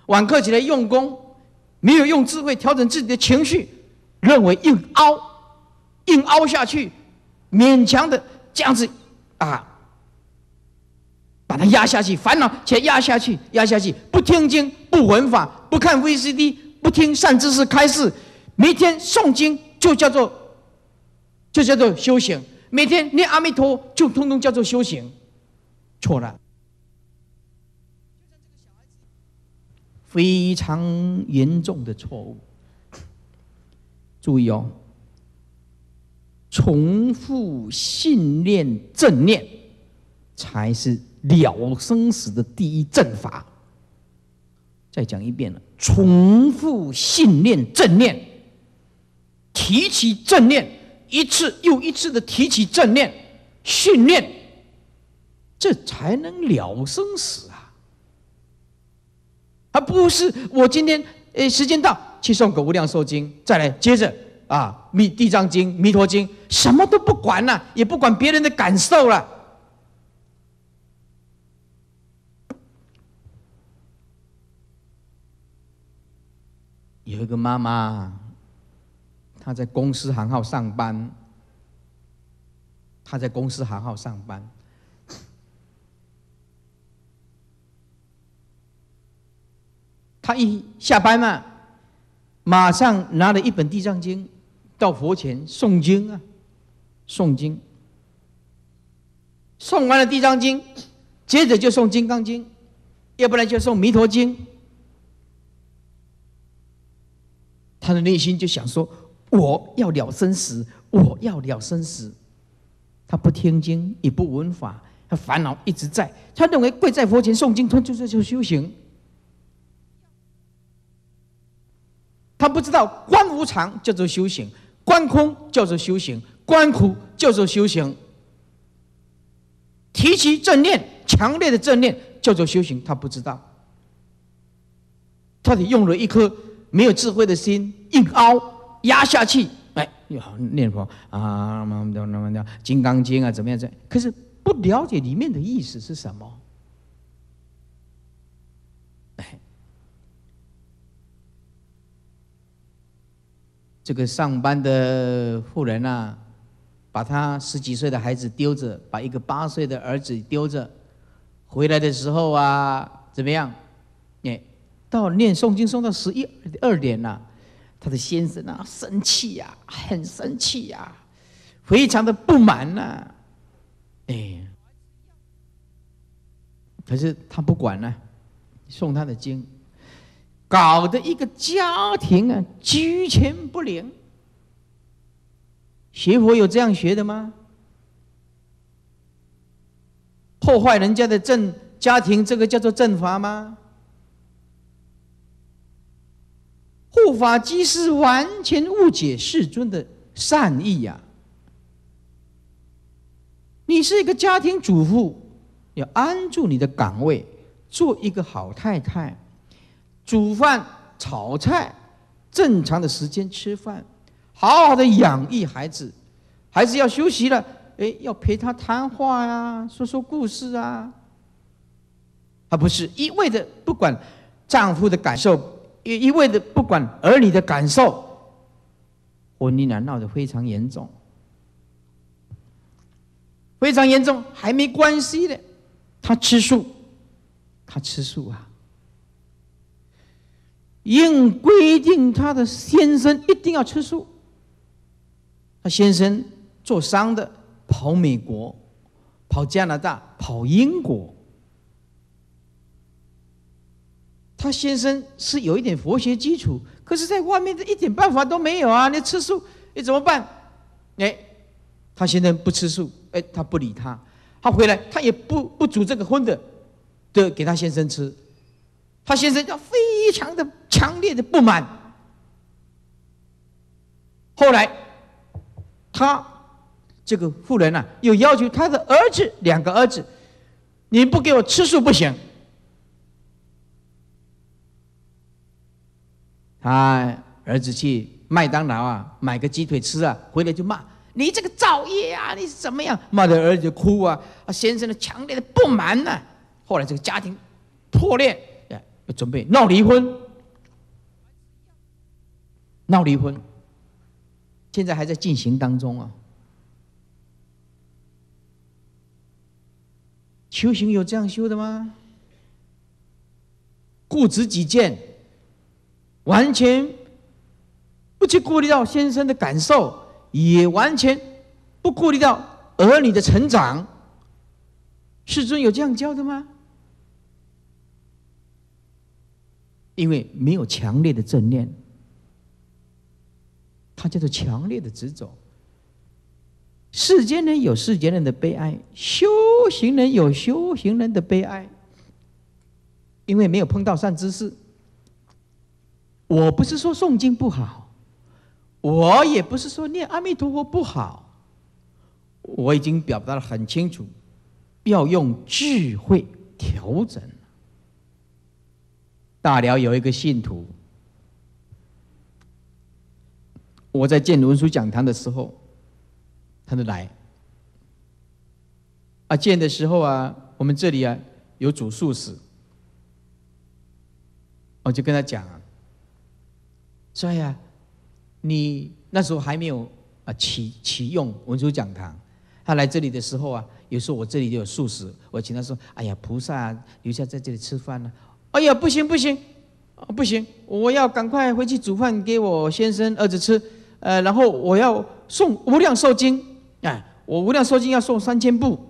晚课起来用功，没有用智慧调整自己的情绪，认为硬凹下去，勉强的这样子啊，把它压下去，烦恼且压下去，不听经，不闻法，不看 VCD， 不听善知识开示，每天诵经就叫做修行，每天念阿弥陀就通通叫做修行，错了。非常严重的错误。注意哦，重复信念正念才是了生死的第一正法。再讲一遍了，重复信念正念，提起正念，一次又一次的提起正念训练，这才能了生死啊！而不是我今天时间到去诵个无量寿经，再来接着啊地藏经、弥陀经，什么都不管了，也不管别人的感受了。有一个妈妈，她在公司行号上班，他一下班嘛，马上拿了一本地藏经到佛前诵经啊，诵经。诵完了地藏经，接着就诵金刚经，要不然就诵弥陀经。他的内心就想说：我要了生死，我要了生死。他不听经，也不闻法，他烦恼一直在。他认为跪在佛前诵经，他就是修行。他不知道观无常叫做修行，观空叫做修行，观苦叫做修行。提起正念，强烈的正念叫做修行，他不知道。他得用了一颗没有智慧的心，硬凹压下去，哎，念佛啊，金刚经啊，怎么样？可是不了解里面的意思是什么。这个上班的妇人啊，把他10几岁的孩子丢着，把一个8岁的儿子丢着，回来的时候啊，怎么样？到念诵经诵到11、2点了，他的先生啊，生气呀，很生气呀，非常的不满呐，可是他不管了，诵他的经。搞得一个家庭啊居前不灵。学佛有这样学的吗？破坏人家的家庭，这个叫做正法吗？护法居士完全误解世尊的善意呀！你是一个家庭主妇，要安住你的岗位，做一个好太太。煮饭、炒菜，正常的时间吃饭，好好的养育孩子。孩子要休息了，要陪他谈话呀，说说故事啊。而不是一味的不管丈夫的感受，一味的不管儿女的感受，婚姻啊闹得非常严重，非常严重，还没关系的，他吃素啊。硬规定他的先生一定要吃素。他先生做商的，跑美国，跑加拿大，跑英国。他先生是有一点佛学基础，可是在外面的一点办法都没有啊！你吃素，你怎么办？他先生不吃素，他不理他，他回来他也不煮这个荤的给他先生吃。他先生要非常的强烈的不满。后来，他这个妇人啊，又要求他的2个儿子，你不给我吃素不行。他儿子去麦当劳啊，买个鸡腿吃啊，回来就骂你这个造业啊，你是怎么样？骂的儿子哭啊，先生的强烈的不满啊。后来这个家庭破裂。 要准备闹离婚，闹离婚，现在还在进行当中啊。修行有这样修的吗？固执己见，完全不去顾虑到先生的感受，也完全不顾虑到儿女的成长。世尊有这样教的吗？因为没有强烈的正念，它叫做强烈的执着。世间人有世间人的悲哀，修行人有修行人的悲哀。因为没有碰到善知识。我不是说诵经不好，我也不是说念阿弥陀佛不好，我已经表达得很清楚，要用智慧调整。大寮有一个信徒，我在建文殊讲堂的时候，他就来。建的时候啊，我们这里啊有主素食，我就跟他讲说呀，你那时候还没有启用文殊讲堂，他来这里的时候啊，有时候我这里就有素食，我请他说：“哎呀，菩萨留下在这里吃饭呢。”哎呀，不行不行，不行，我要赶快回去煮饭给我先生儿子吃，然后我要诵无量寿经，我无量寿经要诵3000部。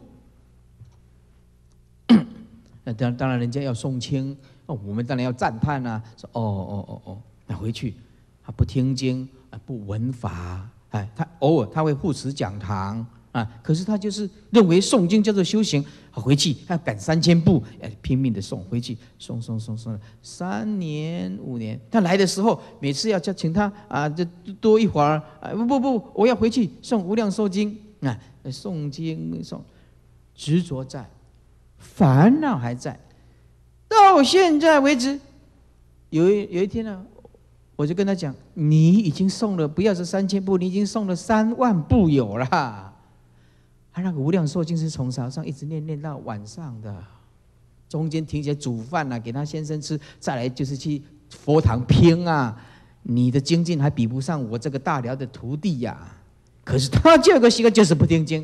当然人家要诵经，我们当然要赞叹啊，说那回去他不听经不闻法，他偶尔他会护持讲堂可是他就是认为诵经叫做修行，回去他要赶3000部，拼命的诵，回去诵3年5年。他来的时候，每次要请他就多一会儿，不，我要回去诵无量寿经诵经诵，执着在，烦恼还在，到现在为止，有一天呢，我就跟他讲，你已经诵了，不要是3000部，你已经诵了3万部有了。他那个无量寿经是从早上一直念到晚上的，中间停下来煮饭给他先生吃，再来就是去佛堂拼你的精进还比不上我这个大寮的徒弟呀。可是他这个习惯就是不听经。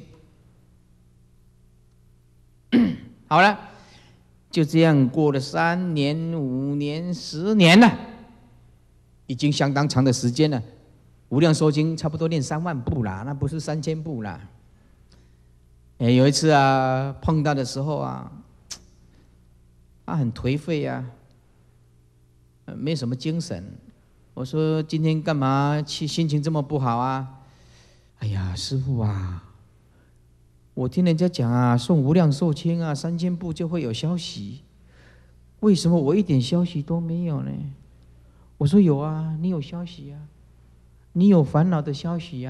好了，就这样过了3年、5年、10年了，已经相当长的时间了。无量寿经差不多念3万部啦，那不是3000部啦。有一次碰到的时候他很颓废没什么精神。我说今天干嘛心情这么不好哎呀，师父我听人家讲诵无量寿经3000部就会有消息，为什么我一点消息都没有呢？我说有你有消息你有烦恼的消息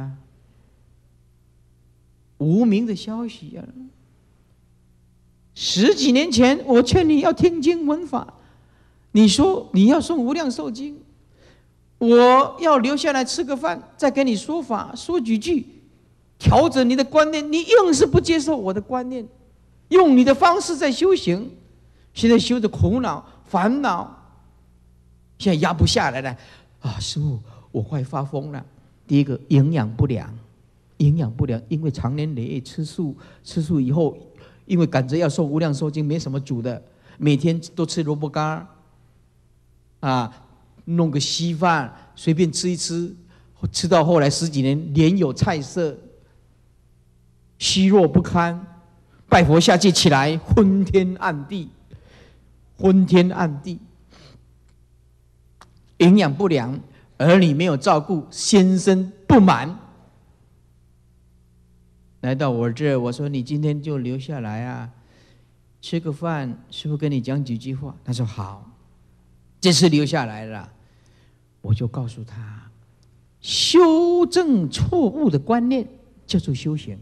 无名的消息10几年前我劝你要听经闻法，你说你要诵无量寿经，我要留下来吃个饭，再跟你说法，说几句，调整你的观念，你硬是不接受我的观念，用你的方式在修行，现在修的苦恼烦恼，现在压不下来了师父，我快发疯了。第一个营养不良，因为常年累月吃素以后，因为赶着要诵无量寿经，没什么煮的，每天都吃萝卜干弄个稀饭随便吃一吃，吃到后来10几年脸有菜色，虚弱不堪，拜佛下界起来昏天暗地，营养不良，儿女没有照顾，先生不满，来到我这，我说你今天就留下来吃个饭，师父跟你讲几句话。他说好，这次留下来了，我就告诉他，修正错误的观念叫做修行。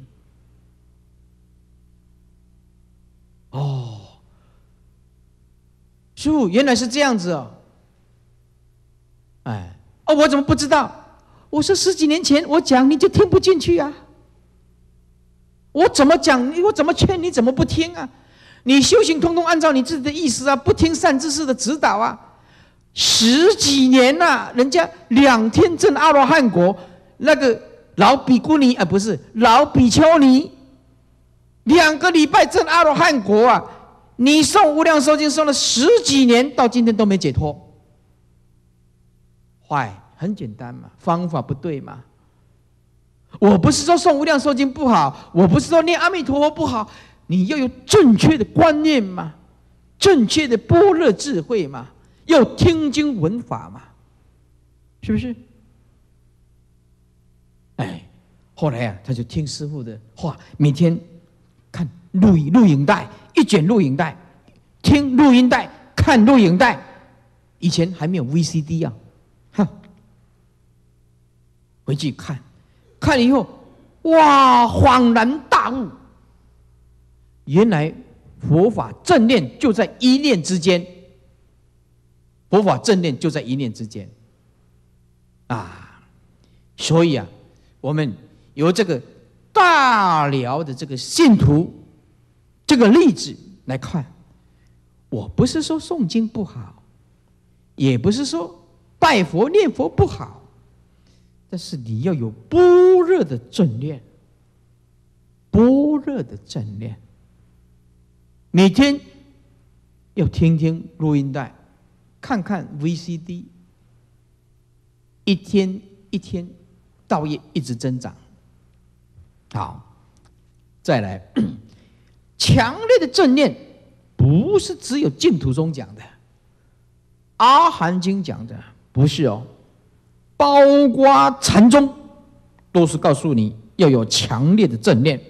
师父原来是这样子我怎么不知道？我说10几年前我讲你就听不进去我怎么讲，我怎么劝你怎么不听你修行通通按照你自己的意思啊，不听善知识的指导啊。10几年呐、人家2天证阿罗汉果，那个老比姑尼不是老比丘尼，2个礼拜证阿罗汉果啊！你诵无量寿经诵了10几年，到今天都没解脱，坏，很简单嘛，方法不对嘛。我不是说诵无量寿经不好，我不是说念阿弥陀佛不好，你要有正确的观念嘛，正确的般若智慧嘛，要听经闻法嘛，是不是？哎，后来啊，他就听师父的话，每天看录影带，一卷录影带，听录音带，看录影带。以前还没有 VCD 啊，哈，回去看，看了以后，哇，恍然大悟，原来佛法正念就在一念之间，佛法正念就在一念之间，啊，所以啊，我们由这个大寮的这个信徒这个例子来看，我不是说诵经不好，也不是说拜佛念佛不好，但是你要有般若的正念，般若的正念，每天要听听录音带，看看 VCD， 一天一天道业一直增长。好，再来，强烈的正念不是只有净土宗讲的，阿含经讲的不是哦，包括禅宗都是告诉你要有强烈的正念。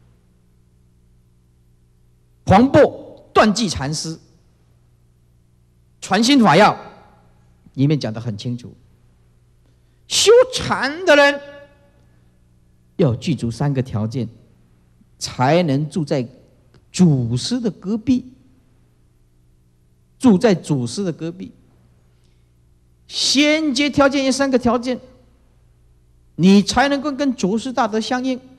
黄檗断际禅师《传心法要》里面讲得很清楚，修禅的人要具足3个条件，才能住在祖师的隔壁。住在祖师的隔壁，先决条件有3个条件，你才能够跟祖师大德相应。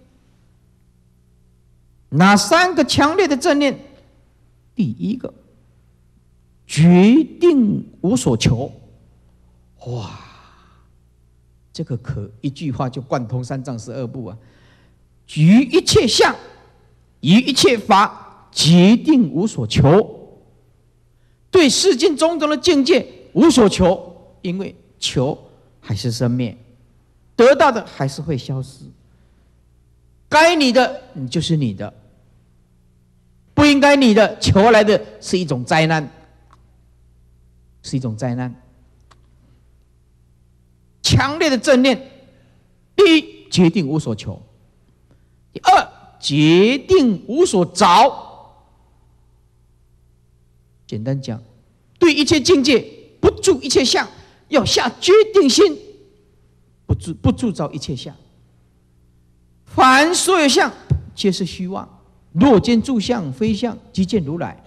哪3个强烈的正念？第一个，决定无所求。哇，这个可一句话就贯通3藏12部啊！于一切相，于一切法，决定无所求。对世间种种的境界无所求，因为求还是生灭，得到的还是会消失。该你的你就是你的，不应该你的求来的是一种灾难，是一种灾难。强烈的正念，第一，决定无所求；第二，决定无所着。简单讲，对一切境界不住一切相，要下决定心，不铸造一切相。凡所有相，皆是虚妄。若见诸相非相，即见如来。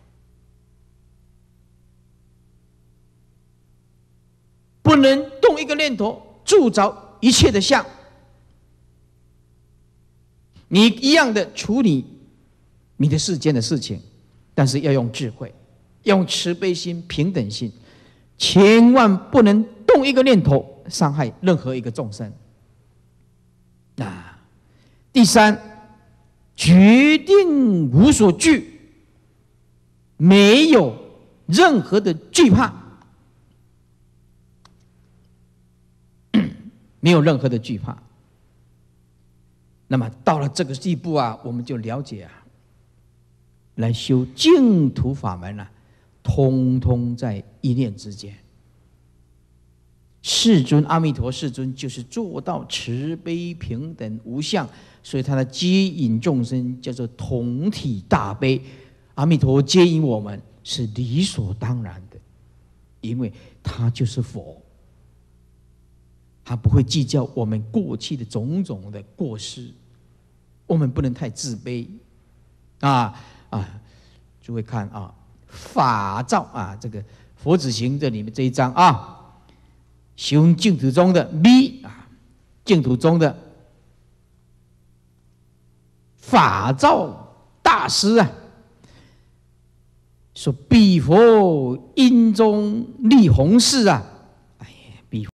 不能动一个念头铸造一切的相。你一样的处理你的世间的事情，但是要用智慧，用慈悲心、平等心，千万不能动一个念头伤害任何一个众生。第三，决定无所惧，没有任何的惧怕，没有任何的惧怕。那么到了这个地步啊，我们就了解啊，来修净土法门啊，通通在一念之间。世尊阿弥陀世尊就是做到慈悲平等无相，所以他的接引众生叫做同体大悲。阿弥陀接引我们是理所当然的，因为他就是佛，他不会计较我们过去的种种的过失，我们不能太自卑诸位看啊，法照啊，这个佛子行这里面这一章啊，修净土中的密啊，净土中的法照大师啊， 说彼佛因中立弘誓啊。